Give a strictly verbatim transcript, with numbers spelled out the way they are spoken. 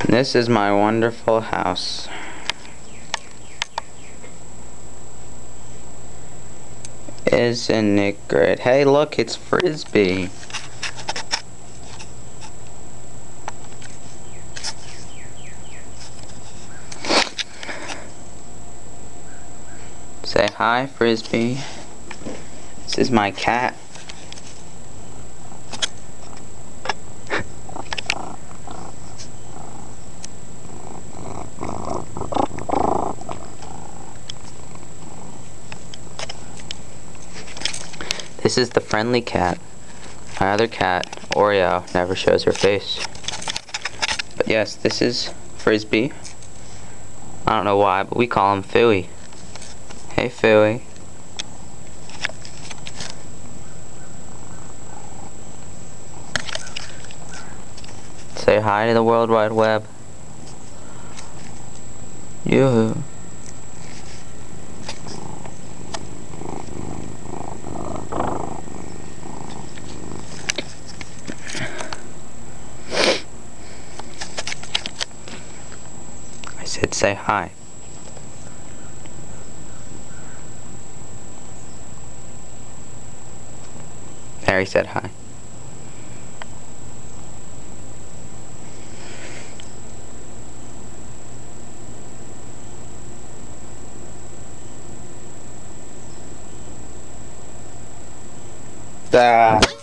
This is my wonderful house. Isn't it great? Hey, look, it's Frisbee. Say hi, Frisbee. This is my cat. This is the friendly cat. My other cat, Oreo, never shows her face. But yes, this is Frisbee. I don't know why, but we call him Phooey. Hey, Phooey. Say hi to the World Wide Web. Yoo-hoo. I said say hi. Harry said hi. Ah.